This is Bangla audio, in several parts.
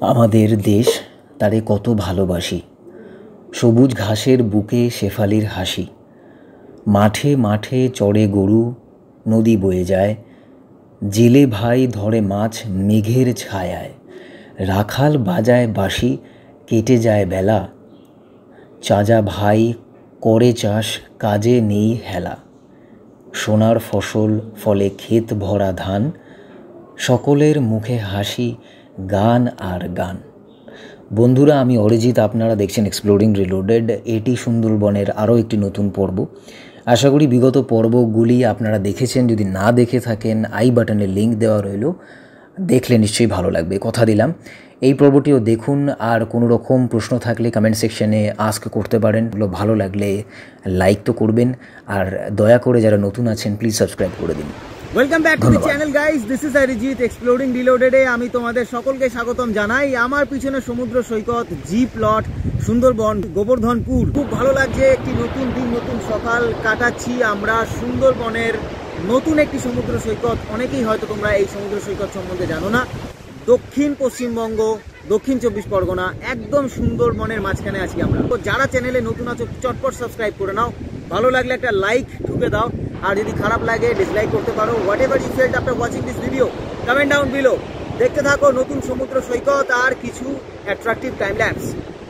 আমাদের দেশ তারে কত ভালোবাসি, সবুজ ঘাসের বুকে শেফালির হাসি। মাঠে মাঠে চড়ে গরু, নদী বয়ে যায়, জেলে ভাই ধরে মাছ মেঘের ছায়ায়। রাখাল বাজায় বাঁশি, কেটে যায় বেলা, চাজা ভাই করে চাষ, কাজে নেই হেলা। সোনার ফসল ফলে ক্ষেত ভরা ধান, সকলের মুখে হাসি, গান আর গান। বন্ধুরা, আমি অরিজিৎ, আপনারা দেখছেন এক্সপ্লোরিং রিলোডেড। এটি সুন্দরবনের আরও একটি নতুন পর্ব। আশা করি বিগত পর্বগুলি আপনারা দেখেছেন। যদি না দেখে থাকেন, আই বাটনে লিঙ্ক দেওয়া রইল, দেখলে নিশ্চয়ই ভালো লাগবে, কথা দিলাম। এই পর্বটিও দেখুন, আর কোনো রকম প্রশ্ন থাকলে কমেন্ট সেকশনে আস্ক করতে পারেন। ভালো লাগলে লাইক তো করবেন, আর দয়া করে যারা নতুন আছেন প্লিজ সাবস্ক্রাইব করে দিন। Welcome back to the channel guys, this is Arijit, exploring রিলোডেডে আমি তোমাদের সকলকে স্বাগতম জানাই। আমার পিছনে সমুদ্র সৈকত, জি প্লট, সুন্দরবন, গোবর্ধনপুর। খুব ভালো লাগছে, একটি নতুন দিন, নতুন সকাল কাটাচ্ছি আমরা সুন্দরবনের নতুন একটি সমুদ্র সৈকত। অনেকেই হয়তো তোমরা এই সমুদ্র সৈকত সম্বন্ধে জানো না। দক্ষিণ পশ্চিমবঙ্গ, দক্ষিণ 24 পরগনা, একদম সুন্দরবনের মাঝখানে আছি আমরা। তো যারা চ্যানেলে নতুন আছো চটপট সাবস্ক্রাইব করে নাও, ভালো লাগলে একটা লাইক ঢুকে দাও, আর যদি খারাপ লাগে ডিসলাইক করতে পারো। Whatever you felt after watching this video, comment down below. দেখতে থাকো নতুন সমুদ্র সৈকত আর কিছু অ্যাট্রাকটিভ টাইম ল্যাপস।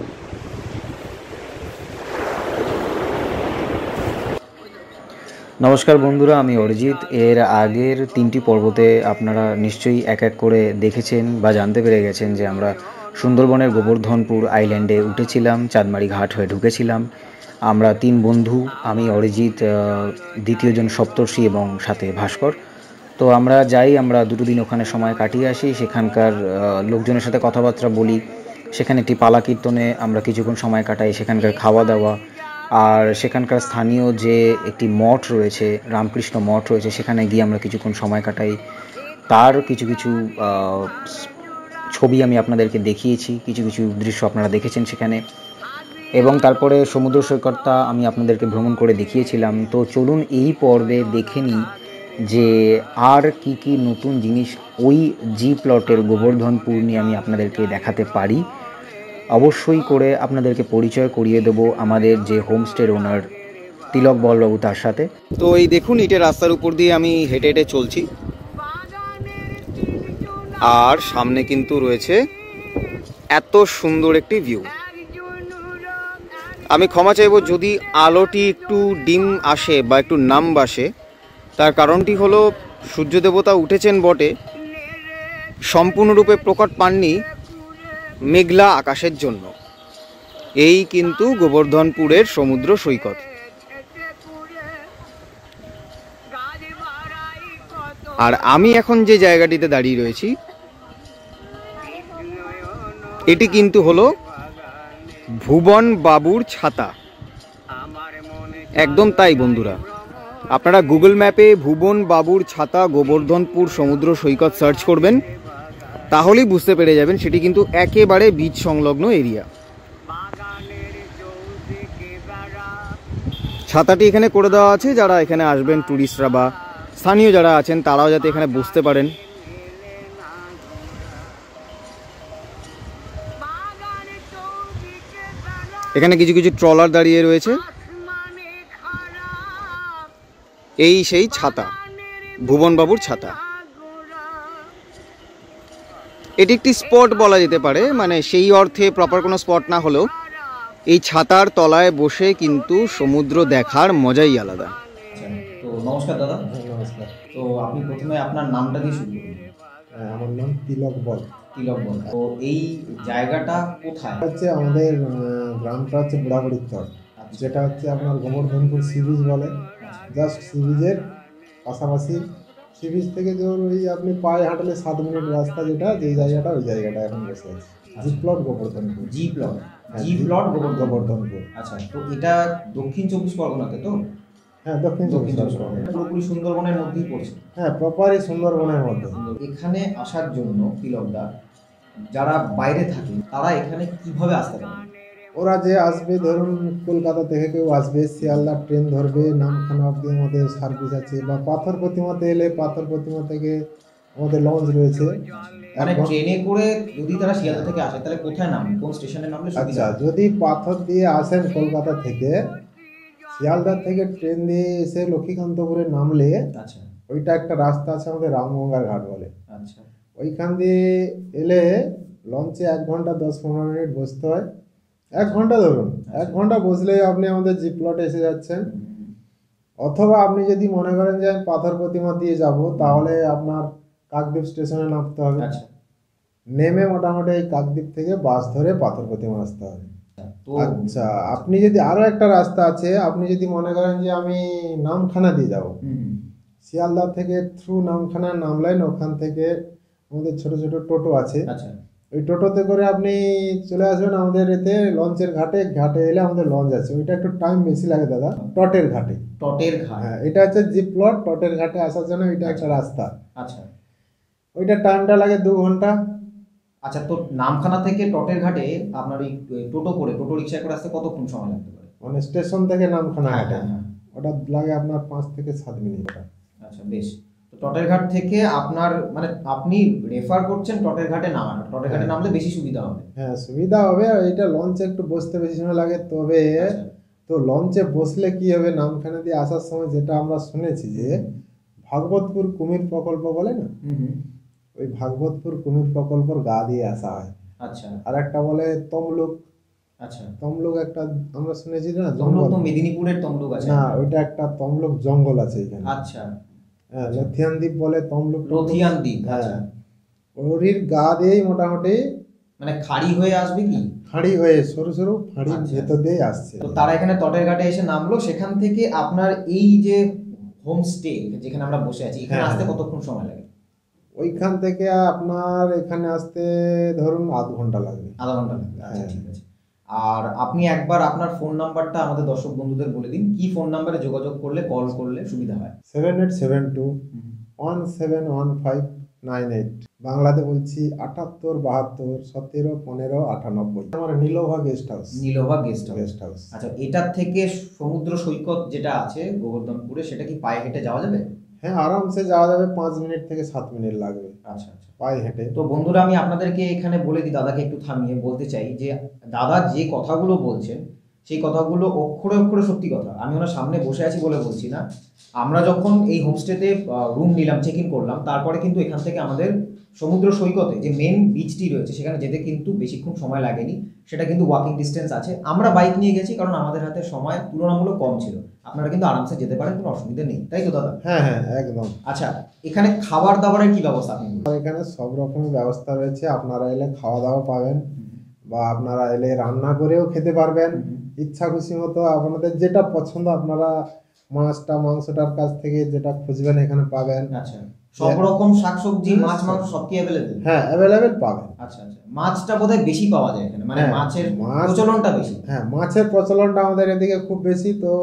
নমস্কার বন্ধুরা, আমি অরিজিৎ। এর আগের 3টি পর্বতে আপনারা নিশ্চয়ই এক এক করে দেখেছেন বা জানতে পেরে গেছেন যে আমরা সুন্দরবনের গোবর্ধনপুর আইল্যান্ডে উঠেছিলাম, চাঁদমারি ঘাট হয়ে ঢুকেছিলাম। আমরা 3 বন্ধু, আমি অরিজিৎ, দ্বিতীয়জন সপ্তর্ষি এবং সাথে ভাস্কর। তো আমরা যাই, আমরা 2 দিন ওখানে সময় কাটিয়ে আসি, সেখানকার লোকজনের সাথে কথাবার্তা বলি, সেখানে একটি পালা কীর্তনে আমরা কিছুক্ষণ সময় কাটাই, সেখানকার খাওয়া দাওয়া, আর সেখানকার স্থানীয় যে একটি মঠ রয়েছে, রামকৃষ্ণ মঠ রয়েছে, সেখানে গিয়ে আমরা কিছুক্ষণ সময় কাটাই। তার কিছু কিছু ছবি আমি আপনাদেরকে দেখিয়েছি, কিছু কিছু দৃশ্য আপনারা দেখেছেন সেখানে, এবং তারপরে সমুদ্র সৈকতটা আমি আপনাদেরকে ভ্রমণ করে দেখিয়েছিলাম। তো চলুন এই পর্বে দেখে নিই যে আর কি কি নতুন জিনিস ওই জি প্লটের গোবর্ধনপুর নিয়ে আমি আপনাদেরকে দেখাতে পারি। অবশ্যই করে আপনাদেরকে পরিচয় করিয়ে দেবো আমাদের যে হোমস্টের ওনার তিলক বলবাবু, তার সাথে। তো এই দেখুন, ইটের রাস্তার উপর দিয়ে আমি হেঁটে হেঁটে চলছি, আর সামনে কিন্তু রয়েছে এত সুন্দর একটি ভিউ। আমি ক্ষমা চাইব যদি আলোটি একটু ডিম আসে বা একটু নাম আসে, তার কারণটি হলো সূর্য দেবতা উঠেছেন বটে, সম্পূর্ণরূপে প্রকট পাননি মেঘলা আকাশের জন্য। এই কিন্তু গোবর্ধনপুরের সমুদ্র সৈকত। আর আমি এখন যে জায়গাটিতে দাঁড়িয়ে রয়েছি, এটি কিন্তু হলো ভুবন বাবুর ছাতা। একদম তাই বন্ধুরা, আপনারা গুগল ম্যাপে ভুবন বাবুর ছাতা গোবর্ধনপুর সমুদ্র সৈকত সার্চ করবেন, তাহলেই বুঝতে পেরে যাবেন সেটি কিন্তু একেবারে বিচ সংলগ্ন এরিয়া। ছাতাটি এখানে করে দেওয়া আছে, যারা এখানে আসবেন ট্যুরিস্টরা বা স্থানীয় যারা আছেন তারাও যাতে এখানে বসতে পারেন। এখানে কিছু কিছু ট্রলার দাঁড়িয়ে রয়েছে। এই সেই ছাতা, ভুবনবাবুর ছাতা। এটি একটি স্পট বলা যেতে পারে, মানে সেই অর্থে প্রপার কোনো স্পট না হলেও এই ছাতার তলায় বসে কিন্তু সমুদ্র দেখার মজাই আলাদা। তো নমস্কার দাদা। নমস্কার। তো আপনি প্রথমে আপনার নামটা দিয়ে শুরু করুন। আমার নাম তিলক বল। তিলক বল। তো এই জায়গাটা কোথায়? হচ্ছে আমাদের গ্রামটা হচ্ছে বুড়াবুড়ির চর, যেটা হচ্ছে আপনার গোবর্ধনপুর সি বিচ বলে। জাস্ট সি বিচের পাশাপাশি, সি বিচ থেকে ধরুন ওই আপনি পায়ে হাঁটলে 7 মিনিট রাস্তা, যেটা যেই জায়গাটা ওই জায়গাটা এখন বসে আছে। G plot Gobardhanpur. G plot, G plot Gobardhanpur. আচ্ছা, তো এটা দক্ষিণ 24 পরগনাতে তো? হ্যাঁ, দক্ষিণ 24 পরগনা। পুরোপুরি সুন্দরবনের মধ্যেই পড়ছে। হ্যাঁ, প্রপারই সুন্দরবনের মধ্যে। এখানে আসার জন্য তিলকদা, যারা বাইরে থাকে তারা এখানে কিভাবে আসতে পারে? ওরা যে আসবে, ধরুন কলকাতা থেকে কেউ আসবে, শিয়ালদা ট্রেন ধরবে, নামখানা অব্দি আমাদের সার্ভিস আছে, বা পাথর প্রতিমাতে এলে পাথর প্রতিমা থেকে আমাদের লঞ্চ রয়েছে, মানে ট্রেনে করে যদি তারা শিয়ালদা থেকে আসে তাহলে কোথায় নামবে, কোন স্টেশনে নামলে সুবিধা? আচ্ছা, যদি পাথর দিয়ে আসেন কলকাতা থেকে, শিয়ালদা থেকে ট্রেন দিয়ে এসে লক্ষ্মীকান্তপুরে নামলে আচ্ছা ওইটা একটা রাস্তা আছে আমাদের রামগঙ্গার ঘাট বলে, আচ্ছা ওইখান দিয়ে এলে লঞ্চে 1 ঘন্টা 10-15 মিনিট বসতে হয়। 1 ঘন্টা ধরুন, 1 ঘন্টা বসলেই আপনি আমাদের জি প্লটে এসে যাচ্ছেন। অথবা আপনি যদি মনে করেন যে আমি পাথর প্রতিমা দিয়ে যাব, তাহলে আপনার কাকদ্বীপ স্টেশনে নামতে হবে। আচ্ছা নেমে মোটামুটি এই কাকদ্বীপ থেকে বাস ধরে পাথর প্রতিমা আসতে হবে। তো আচ্ছা, আপনি যদি আরো একটা রাস্তা আছে, আপনি যদি মনে করেন যে আমি নামখানা দিয়ে যাব, শিয়ালদা থেকে থ্রু নামখানা নামলেন, ওখান থেকে আমাদের ছোট ছোট টোটো আছে, আচ্ছা ওই টোটোতে করে আপনি চলে আসবেন আমাদের এতে লঞ্চের ঘাটে। ঘাটে এলে আমাদের লঞ্চ আছে, ওইটা একটু টাইম বেশি লাগে দাদা, টটের ঘাটে। টটের ঘাট, হ্যাঁ, এটা হচ্ছে জি প্লট, টটের ঘাটে আসার জন্য এটা একটা রাস্তা। আচ্ছা ওইটা টাইমটা লাগে 2 ঘন্টা। আচ্ছা, তো নামখানা থেকে টটের ঘাটে আপনার এই টোটো করে, টোটো রিক্সায় করে আসতে কতক্ষণ সময় লাগতে পারে? মানে স্টেশন থেকে নামখানা হ্যাঁ, ঘাটে হ্যাঁ, হ্যাঁ। ওটা লাগে আপনার 5 থেকে 7 মিনিট। আচ্ছা বেশ। তো টটের ঘাট থেকে আপনার মানে আপনি রেফার করছেন টটের ঘাটে নামাটা, টটের ঘাটে নামলে বেশি সুবিধা হবে? হ্যাঁ, সুবিধা হবে। এইটা লঞ্চে একটু বসতে বেশি সময় লাগে, তবে আচ্ছা। তো লঞ্চে বসলে কি হবে, নামখানা দিয়ে আসার সময় যেটা আমরা শুনেছি যে ভাগবতপুর কুমির প্রকল্প বলে না, ওই ভাগবতপুর কুমির প্রকল্পর গা দিয়ে আসা হয়। আচ্ছা। আর একটা বলে তমলুক। আচ্ছা, তমলুক একটা আমরা শুনেছি না, তমলুক জঙ্গল। তো মেদিনীপুরের তমলুক আছে না, ওইটা একটা তমলুক জঙ্গল আছে এখানে। আচ্ছা, হ্যাঁ, লথিয়ান দ্বীপ বলে তমলুক। লথিয়ান দ্বীপ। আচ্ছা, ওরির গা দিয়েই মোটামুটি মানে খাড়ি হয়ে আসবে কি? খাঁড়ি হয়ে সরু সরু খাঁড়ি আচ্ছা। ভেতর দিয়ে আসছে। তো তারা এখানে তটের ঘাটে এসে নামলো, সেখান থেকে আপনার এই যে হোমস্টে যেখানে আমরা বসে আছি এখানে হ্যাঁ, আসতে হ্যাঁ। কতক্ষণ সময় লাগে? ওইখান থেকে আপনার এখানে আসতে ধরুন আধ ঘন্টা লাগবে। আধা ঘন্টা লাগবে। আচ্ছা, হ্যাঁ। ঠিক আছে। আর আপনি একবার আপনার ফোন নাম্বারটা আমাদের দর্শক বন্ধুদের বলে দিন, কি ফোন নাম্বারে যোগাযোগ করলে, কল করলে সুবিধা হয়? 7872171598। বাংলাতে বলছি 7872171598। আমার Nilova guest house. Nilova guest house. Guest house. আচ্ছা, এটার থেকে সমুদ্র সৈকত যেটা আছে গোবর্ধনপুরে, সেটা কি পায়ে হেঁটে যাওয়া যাবে? হ্যাঁ, আরামসে যাওয়া যাবে, 5 মিনিট থেকে 7 মিনিট লাগবে আচ্ছা আচ্ছা। পায়ে হেঁটে। তো বন্ধুরা, আমি আপনাদেরকে এখানে বলে দিই, দাদাকে একটু থামিয়ে বলতে চাই যে দাদা যে কথাগুলো বলছেন সেই কথাগুলো অক্ষরে অক্ষরে সত্যি কথা। আমি ওনার সামনে বসে আছি বলে বলছি না। আমরা যখন এই হোমস্টেতে রুম নিলাম, চেক ইন করলাম, তারপরে কিন্তু এখান থেকে আমাদের সমুদ্র সৈকতে যে মেন বিচটি রয়েছে সেখানে যেতে কিন্তু বেশিক্ষণ সময় লাগেনি, সেটা কিন্তু ওয়াকিং ডিস্টেন্স আছে। আমরা বাইক নিয়ে গেছি কারণ আমাদের হাতে সময় তুলনামূলক কম ছিল। আপনারা কিন্তু আরামসে যেতে পারেন, কোনো অসুবিধা নেই, তাই তো দাদা? হ্যাঁ হ্যাঁ, একদম। আচ্ছা, এখানে খাবার দাবারের কি ব্যবস্থা আপনি? আর এখানে সব রকমের ব্যবস্থা রয়েছে। আপনারা এলে খাওয়া দাওয়া পাবেন, বা আপনারা এলে রান্না করেও খেতে পারবেন ইচ্ছা খুশি মতো। আপনাদের যেটা পছন্দ, আপনারা মাছটা মাংসটার কাছ থেকে যেটা খুঁজবেন এখানে পাবেন। আচ্ছা, সব রকম শাকসবজি, মাছ, মাংস সব কি অ্যাভেলেবেল? হ্যাঁ, অ্যাভেলেবেল পাবেন। আচ্ছা আচ্ছা। মাছটা বোধহয় বেশি পাওয়া যায় এখানে, মানে হ্যাঁ, মাছের মাছ- প্রচলনটা বেশি। হ্যাঁ, মাছের প্রচলনটা আমাদের এদিকে খুব বেশি। তো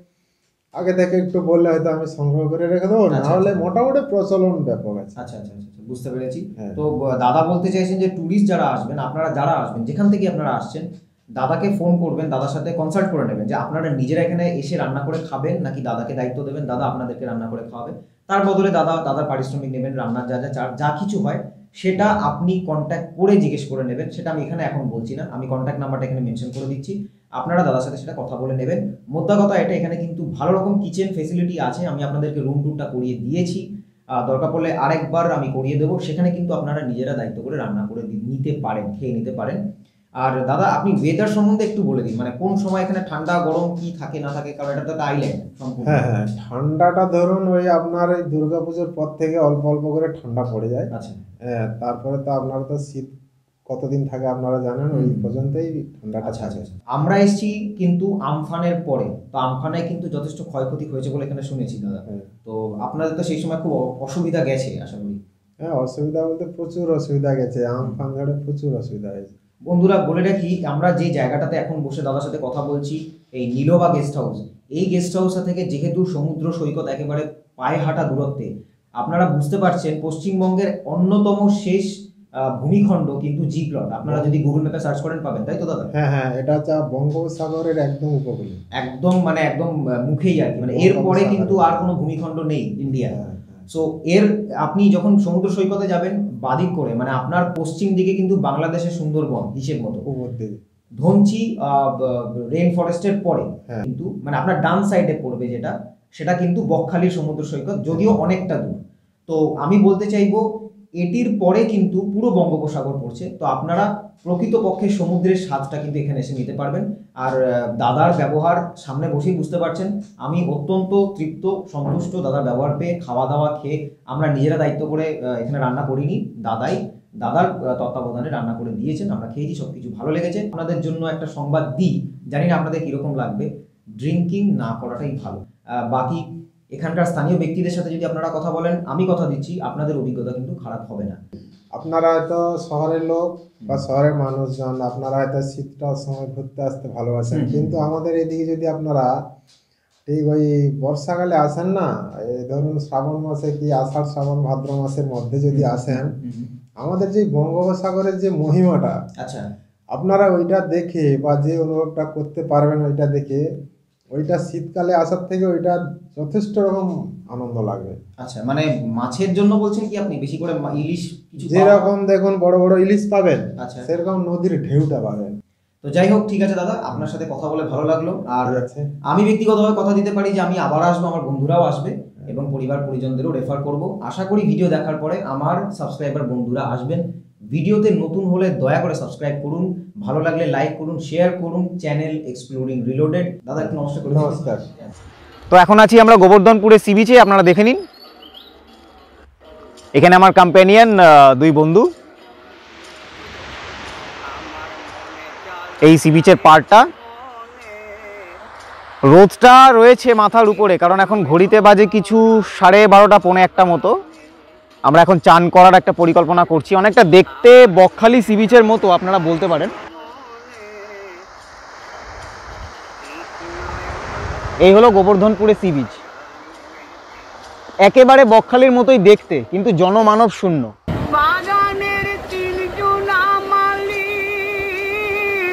আগে থেকে একটু বললে হয়তো আমি সংগ্রহ করে রেখে দেবো, না আচ্ছা, হলে আচ্ছা। মোটামুটি প্রচলন ব্যাপক আছে। আচ্ছা আচ্ছা আচ্ছা, বুঝতে পেরেছি। হ্যাঁ। তো দাদা বলতে চাইছেন যে ট্যুরিস্ট যারা আসবেন, আপনারা যারা আসবেন, যেখান থেকে আপনারা আসছেন, দাদাকে ফোন করবেন, দাদার সাথে কনসাল্ট করে নেবেন যে আপনারা নিজেরা এখানে এসে রান্না করে খাবেন নাকি দাদাকে দায়িত্ব দেবেন, দাদা আপনাদেরকে রান্না করে খাওয়াবে। তার বদলে দাদার পারিশ্রমিক নেবেন, রান্নার যা কিছু হয় সেটা আপনি কন্ট্যাক্ট করে জিজ্ঞেস করে নেবেন। সেটা আমি এখানে এখন বলছি না, আমি কন্ট্যাক্ট নাম্বারটা এখানে মেনশন করে দিচ্ছি, আপনারা দাদার সাথে সেটা কথা বলে নেবেন। মোদ্দা কথা এটা, এখানে কিন্তু ভালো রকম কিচেন ফেসিলিটি আছে। আমি আপনাদেরকে রুম ট্যুরটা করিয়ে দিয়েছি, দরকার পড়লে আরেকবার আমি করিয়ে দেবো। সেখানে কিন্তু আপনারা নিজেরা দায়িত্ব করে রান্না করে নিতে পারেন, খেয়ে নিতে পারেন। আর দাদা, আপনি ওয়েদার সম্বন্ধে একটু বলে দিন, মানে কোন সময় এখানে ঠান্ডা গরম কি থাকে না থাকে, কারণ এটা তো একটা আইল্যান্ড সম্পূর্ণ। হ্যাঁ হ্যাঁ, ঠান্ডাটা ধরুন ওই আপনার এই দুর্গাপুজোর পর থেকে অল্প অল্প করে ঠান্ডা পড়ে যায়। আচ্ছা হ্যাঁ, তারপরে তো আপনারা তো শীত কতদিন থাকে আপনারা জানেন, ওই পর্যন্তই ঠান্ডাটা আচ্ছা থাকে। আচ্ছা। আমরা এসেছি কিন্তু আমফানের পরে, তো আমফানে কিন্তু যথেষ্ট ক্ষয়ক্ষতি হয়েছে বলে এখানে শুনেছি দাদা। হ্যাঁ। তো আপনাদের তো সেই সময় খুব অসুবিধা গেছে আশা করি। হ্যাঁ, অসুবিধা বলতে প্রচুর অসুবিধা গেছে, আমফান ঝড়ে প্রচুর অসুবিধা হয়েছে। বন্ধুরা বলে রাখি, আমরা যে জায়গাটাতে এখন বসে দাদার সাথে কথা বলছি, এই নীলোভা গেস্ট হাউস, এই গেস্ট হাউসটা থেকে যেহেতু সমুদ্র সৈকত একেবারে পায়ে হাঁটা দূরত্বে, আপনারা বুঝতে পারছেন পশ্চিমবঙ্গের অন্যতম শেষ ভূমিখণ্ড কিন্তু জি প্লট। আপনারা যদি গুগল ম্যাপে সার্চ করেন পাবেন, তাই তো দাদা? হ্যাঁ হ্যাঁ, এটা হচ্ছে বঙ্গোপসাগরের একদম উপকূলে, একদম মানে একদম মুখেই আর কি, মানে এরপরে কিন্তু আর কোনো ভূমিখণ্ড নেই ইন্ডিয়া। হ্যাঁ, সো এর আপনি যখন সমুদ্র সৈকতে যাবেন, বাদিক করে, মানে আপনার পশ্চিম দিকে কিন্তু বাংলাদেশের সুন্দরবন হিসেব মতো, উপর দিকে ধনচি রেইন ফরেস্টের পরে হ্যাঁ। কিন্তু মানে আপনার ডান সাইডে পড়বে যেটা, সেটা কিন্তু বকখালির সমুদ্র সৈকত, যদিও অনেকটা দূর। তো আমি বলতে চাইবো এটির পরে কিন্তু পুরো বঙ্গোপসাগর পড়ছে। তো আপনারা প্রকৃতপক্ষে সমুদ্রের স্বাদটা কিন্তু এখানে এসে নিতে পারবেন। আর দাদার ব্যবহার সামনে বসেই বুঝতে পারছেন, আমি অত্যন্ত তৃপ্ত, সন্তুষ্ট দাদার ব্যবহার পেয়ে। খাওয়া দাওয়া খেয়ে আমরা নিজেরা দায়িত্ব করে এখানে রান্না করিনি, দাদার তত্ত্বাবধানে রান্না করে দিয়েছেন, আমরা খেয়েছি, সবকিছু ভালো লেগেছে। আপনাদের জন্য একটা সংবাদ দিই, জানি না আপনাদের কিরকম লাগবে, ড্রিঙ্কিং না করাটাই ভালো। বাকি এখানকার স্থানীয় ব্যক্তিদের সাথে যদি আপনারা কথা বলেন, আমি কথা দিচ্ছি আপনাদের অভিজ্ঞতা কিন্তু খারাপ হবে না। আপনারা হয়তো শহরের লোক বা শহরের মানুষজন, আপনারা হয়তো শীতটার সময় ঘুরতে আসতে ভালোবাসেন, কিন্তু আমাদের এদিকে যদি আপনারা ঠিক ওই বর্ষাকালে আসেন না, এই ধরুন শ্রাবণ মাসে কি আষাঢ় শ্রাবণ ভাদ্র মাসের মধ্যে যদি আসেন, আমাদের যে বঙ্গোপসাগরের যে মহিমাটা, আচ্ছা, আপনারা ওইটা দেখে বা যে অনুভবটা করতে পারবেন ওইটা দেখে, ওইটা শীতকালে আসার থেকে ওইটা যথেষ্ট রকম আনন্দ লাগবে। আচ্ছা, মানে মাছের জন্য বলছেন কি আপনি, বেশি করে ইলিশ কিছু যেরকম দেখুন বড় বড় ইলিশ পাবেন, আচ্ছা, সেরকম নদীর ঢেউটা পাবেন। তো যাই হোক, ঠিক আছে দাদা, আপনার সাথে কথা বলে ভালো লাগলো। আর ঠিক আছে, আমি ব্যক্তিগতভাবে কথা দিতে পারি যে আমি আবার আসবো, আমার বন্ধুরাও আসবে এবং পরিবার পরিজনদেরও রেফার করব। আশা করি ভিডিও দেখার পরে আমার সাবস্ক্রাইবার বন্ধুরা আসবেন। ভিডিওতে নতুন হলে দয়া করে সাবস্ক্রাইব করুন, ভালো লাগলে লাইক করুন, শেয়ার করুন। Channel exploring reloaded. দাদা একটু নমস্কার করুন। নমস্কার। তো এখন আছি আমরা গোবর্ধনপুরে সি বিচে, আপনারা দেখে নিন। এখানে আমার কম্প্যানিয়ন দুই বন্ধু, এই সি বিচের পাড়টা। রোদটা রয়েছে মাথার উপরে, কারণ এখন ঘড়িতে বাজে কিছু 12:30 পৌনে 1টা মতো। আমরা এখন চান করার একটা পরিকল্পনা করছি, অনেকটা দেখতে বকখালি সি বিচের মতো আপনারা বলতে পারেন। এই হলো গোবর্ধনপুরে সি বিচ, একেবারে বকখালির মতোই দেখতে, কিন্তু জনমানব শূন্য। বাগানের তিনজন মালিক,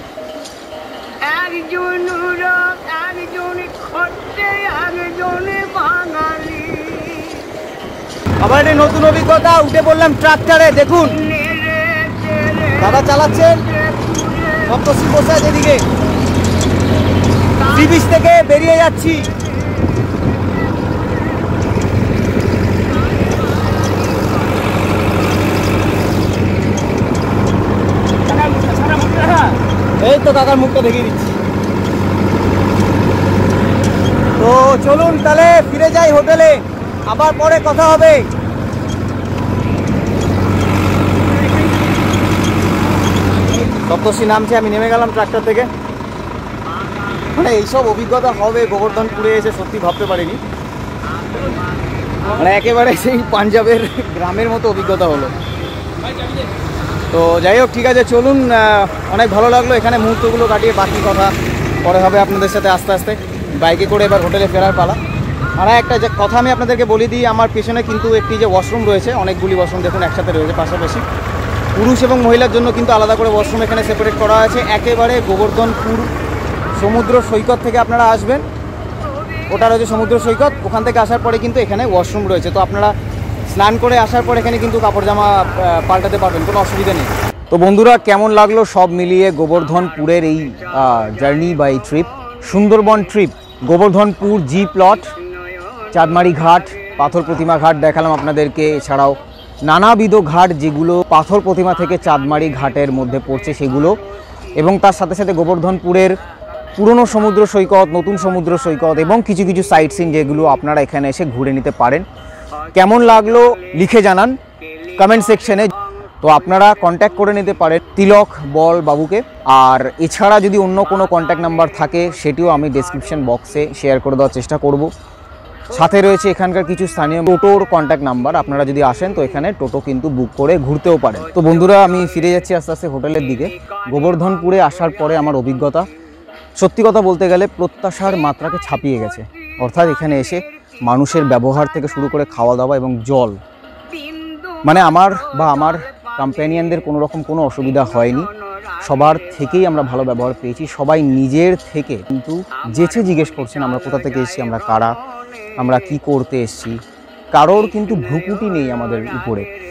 একজন উড়ক, একজন খট্টে, একজন বাঙালি। আবার একটা নতুন অভিজ্ঞতা, উঠে পড়লাম ট্রাক্টরে। দেখুন দাদা চালাচ্ছেন, সপ্তশী বসে আছে এদিকে। সি বিচ থেকে বেরিয়ে যাচ্ছি। এই তো কাকার মুখটা দেখিয়ে দিচ্ছি। তো চলুন তাহলে ফিরে যাই হোটেলে, আবার পরে কথা হবে। সপ্তর্ষি নামছে, আমি নেমে গেলাম ট্রাক্টর থেকে। মানে এইসব অভিজ্ঞতা হবে গোবর্ধনপুরে এসে সত্যি ভাবতে পারিনি। মানে একেবারে সেই পাঞ্জাবের গ্রামের মতো অভিজ্ঞতা হলো। তো যাই হোক, ঠিক আছে, চলুন। অনেক ভালো লাগলো এখানে মুহূর্তগুলো কাটিয়ে, বাকি কথা পরে হবে আপনাদের সাথে আস্তে আস্তে। বাইকে করে এবার হোটেলে ফেরার পালা। আর একটা যে কথা আমি আপনাদেরকে বলে দিই, আমার পেছনে কিন্তু একটি যে ওয়াশরুম রয়েছে, অনেকগুলি ওয়াশরুম দেখুন একসাথে রয়েছে পাশাপাশি। পুরুষ এবং মহিলার জন্য কিন্তু আলাদা করে ওয়াশরুম এখানে সেপারেট করা আছে। একেবারে গোবর্ধনপুর সমুদ্র সৈকত থেকে আপনারা আসবেন, ওটা রয়েছে সমুদ্র সৈকত, ওখান থেকে আসার পরে কিন্তু এখানে ওয়াশরুম রয়েছে। তো আপনারা স্নান করে আসার পর এখানে কিন্তু কাপড় জামা পাল্টাতে পারবেন, কোনো অসুবিধা নেই। তো বন্ধুরা, কেমন লাগলো সব মিলিয়ে গোবর্ধনপুরের এই জার্নি বা এই trip, Sundarban trip? Gobardhanpur G plot, Chandmari Ghat, Pathar প্রতিমা ঘাট দেখালাম আপনাদেরকে, এছাড়াও নানাবিধ ঘাট যেগুলো পাথর প্রতিমা থেকে চাঁদমারি ঘাটের মধ্যে পড়ছে সেগুলো, এবং তার সাথে সাথে গোবর্ধনপুরের পুরনো সমুদ্র সৈকত, নতুন সমুদ্র সৈকত এবং কিছু কিছু সাইট সিন যেগুলো আপনারা এখানে এসে ঘুরে নিতে পারেন। কেমন লাগলো লিখে জানান কমেন্ট সেকশনে। তো আপনারা কন্ট্যাক্ট করে নিতে পারেন তিলক বল বাবুকে। আর এছাড়া যদি অন্য কোনো কন্ট্যাক্ট নাম্বার থাকে সেটিও আমি ডেসক্রিপশন বক্সে শেয়ার করে দেওয়ার চেষ্টা করব। সাথে রয়েছে এখানকার কিছু স্থানীয় টোটোর কন্ট্যাক্ট নাম্বার, আপনারা যদি আসেন তো এখানে টোটো কিন্তু বুক করে ঘুরতেও পারেন। তো বন্ধুরা, আমি ফিরে যাচ্ছি আস্তে আস্তে হোটেলের দিকে। গোবর্ধনপুরে আসার পরে আমার অভিজ্ঞতা সত্যি কথা বলতে গেলে প্রত্যাশার মাত্রাকে ছাপিয়ে গেছে। অর্থাৎ এখানে এসে মানুষের ব্যবহার থেকে শুরু করে খাওয়া দাওয়া এবং জল, মানে আমার বা আমার কম্প্যানিয়নদের কোনো রকম কোনো অসুবিধা হয়নি। সবার থেকেই আমরা ভালো ব্যবহার পেয়েছি। সবাই নিজের থেকে কিন্তু যেচে জিজ্ঞেস করছেন আমরা কোথা থেকে এসেছি, আমরা কারা, আমরা কি করতে এসেছি। কারোর কিন্তু ভ্রুকুটি নেই আমাদের উপরে।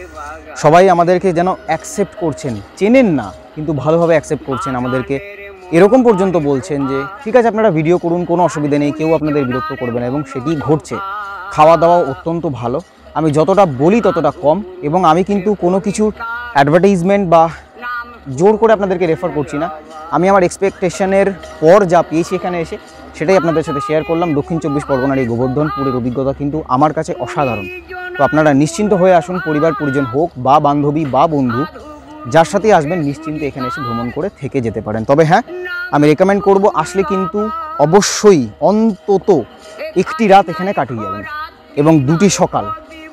সবাই আমাদেরকে যেন অ্যাকসেপ্ট করছেন, চেনেন না কিন্তু ভালোভাবে অ্যাকসেপ্ট করছেন আমাদেরকে, এরকম পর্যন্ত বলছেন যে ঠিক আছে আপনারা ভিডিও করুন, কোনো অসুবিধা নেই, কেউ আপনাদের বিরক্ত করবে না, এবং সেটি ঘটছে। খাওয়া দাওয়া অত্যন্ত ভালো, আমি যতটা বলি ততটা কম, এবং আমি কিন্তু কোনো কিছু অ্যাডভার্টাইজমেন্ট বা জোর করে আপনাদেরকে রেফার করছি না। আমি আমার এক্সপেকটেশনের পর যা পেয়েছি এখানে এসে সেটাই আপনাদের সাথে শেয়ার করলাম। দক্ষিণ 24 পরগনার এই গোবর্ধনপুরের অভিজ্ঞতা কিন্তু আমার কাছে অসাধারণ। তো আপনারা নিশ্চিন্ত হয়ে আসুন, পরিবার পরিজন হোক বা বান্ধবী বা বন্ধু, যার সাথে আসবেন নিশ্চিন্তে এখানে এসে ভ্রমণ করে থেকে যেতে পারেন। তবে হ্যাঁ, আমি রেকমেন্ড করব আসলে কিন্তু অবশ্যই অন্তত একটি রাত এখানে কাটিয়ে যাবেন, এবং দুটি সকাল,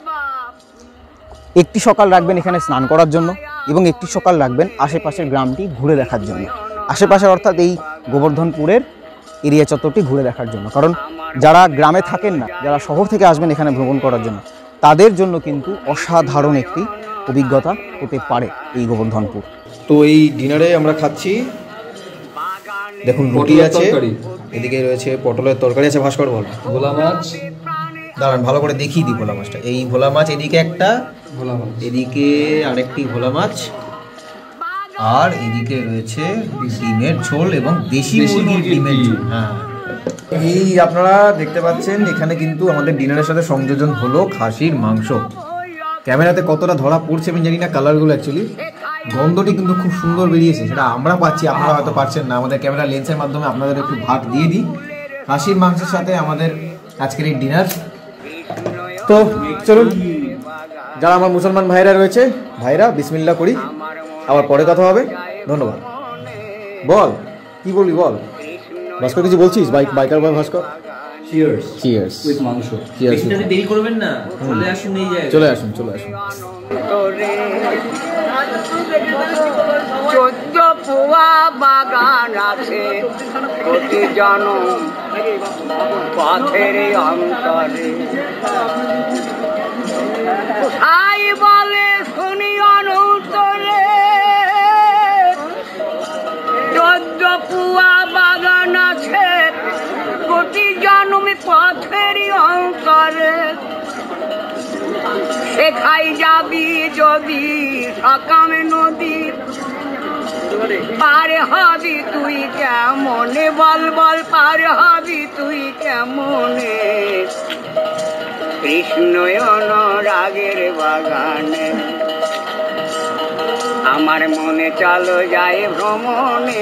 একটি সকাল রাখবেন এখানে স্নান করার জন্য, এবং একটি সকাল রাখবেন আশেপাশের গ্রামটি ঘুরে দেখার জন্য। আশেপাশে অর্থাৎ এই গোবর্ধনপুরের এরিয়া চত্বরটি ঘুরে দেখার জন্য। কারণ যারা গ্রামে থাকেন না, যারা শহর থেকে আসবেন এখানে ভ্রমণ করার জন্য, তাদের জন্য কিন্তু অসাধারণ একটি অভিজ্ঞতা হতে পারে এই গোবর্ধনপুর। তো এই ডিনারে আমরা খাচ্ছি, দেখুন রুটি আছে, এদিকে রয়েছে পটলের তরকারি আছে, ভাস্কর বল, ভোলা মাছ, দাঁড়ান ভালো করে দেখিয়ে দিই ভোলা মাছটা, এই ভোলা মাছ, এদিকে একটা ভোলা মাছ, এদিকে আরেকটি ভোলা মাছ, আর এদিকে রয়েছে ডিমের ঝোল এবং দেশি মুরগির ডিমের ঝোল। হ্যাঁ, এই আপনারা দেখতে পাচ্ছেন এখানে কিন্তু আমাদের ডিনারের সাথে সংযোজন হলো খাসির মাংস। ক্যামেরাতে কতটা ধরা পড়ছে আমি জানি না, কালারগুলো অ্যাকচুয়ালি গন্ধটি কিন্তু খুব সুন্দর বেরিয়েছে, সেটা আমরা পাচ্ছি, আপনারা হয়তো পাচ্ছেন না। আমাদের ক্যামেরা লেন্সের মাধ্যমে আপনাদের একটু ভাগ দিয়ে দিই খাসির মাংসের সাথে আমাদের আজকের এই ডিনার। তো চলুন, যারা আমার মুসলমান ভাইরা রয়েছে, ভাইরা বিসমিল্লাহ করি, আবার পরে কথা হবে। ধন্যবাদ। বল কি বলবি, বল ভাস্কর, কিছু বলছিস? বাইকার ভাই ভাস্কর, চিয়ার্স চিয়ার্স উইথ মাংস, চিয়ার্স। দেরি করবেন না, চলে আসুন, এই জায়গায় চলে আসুন, চলে আসুন। 14 পোয়া বাগান আছে, প্রতি জনম পথের অন্তরে, আই বলে শুনি অনুত্তরে, 14 পোয়া বাগান আছে, প্রতি জনমে পথের অন্তরে, শেখাই যাবি যদি সকামে নদী, পার হবি তুই কেমনে, বল বল পার হবি তুই কেমনে, কৃষ্ণ অনুরাগের বাগানে, আমার মনে চলো যায় ভ্রমণে,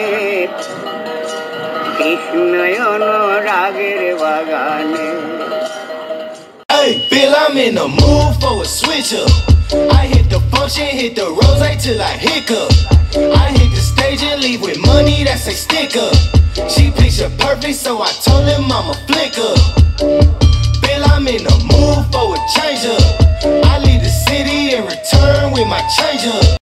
কৃষ্ণ অনুরাগের বাগানে। Hey, Bill, I'm in the mood for a switch up. I hit the function, hit the rose till I hiccup. I hit the stage and leave with money that say stick up. She picture perfect, so I told him I'm a flick up. Bill, I'm in the mood for a change up. I leave the city and return with my change up.